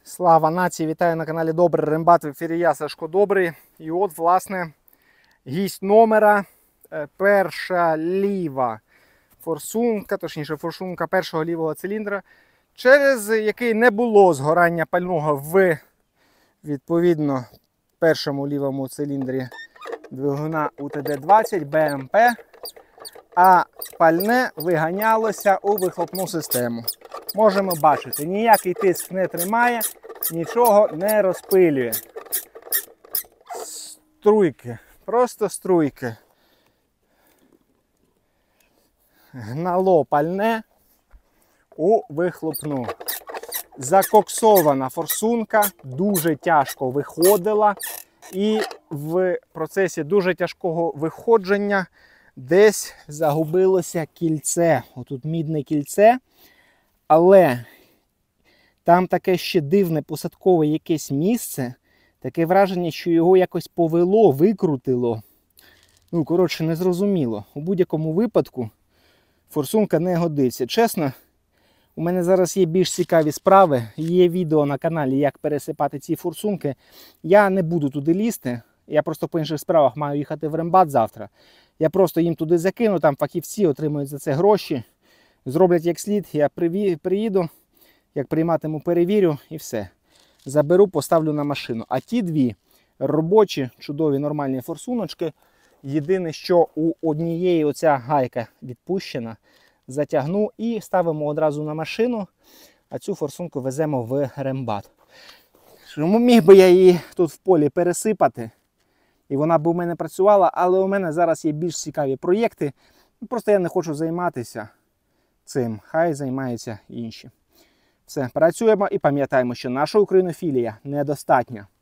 Слава нації! Вітаю на каналі Добрий Рембат. В ефірі я, Сашко Добрий. І от, власне, гість номера. Перша ліва форсунка, точніше форсунка першого лівого циліндра, через який не було згорання пального в, відповідно, першому лівому циліндрі двигуна УТД-20 БМП, а пальне виганялося у вихлопну систему. Можемо бачити, ніякий тиск не тримає, нічого не розпилює. Струйки, просто струйки. Гнало пальне у вихлопну. Закоксована форсунка, дуже тяжко виходила. І в процесі дуже тяжкого виходження десь загубилося кільце. Отут мідне кільце. Але там таке ще дивне посадкове якесь місце. Таке враження, що його якось повело, викрутило. Ну, коротше, незрозуміло. У будь-якому випадку форсунка не годиться. Чесно, у мене зараз є більш цікаві справи. Є відео на каналі, як пересипати ці форсунки. Я не буду туди лізти. Я просто по інших справах маю їхати в Рембат завтра. Я просто їм туди закину, там фахівці отримують за це гроші. Зроблять як слід, я приїду, як прийматиму, перевірю і все. Заберу, поставлю на машину. А ті дві робочі, чудові, нормальні форсуночки. Єдине, що у однієї оця гайка відпущена, затягну і ставимо одразу на машину, а цю форсунку веземо в Рембат. Міг би я її тут в полі пересипати, і вона б у мене працювала, але у мене зараз є більш цікаві проєкти. Просто я не хочу займатися цим. Хай займаються інші. Все, працюємо і пам'ятаємо, що наша українофілія недостатня.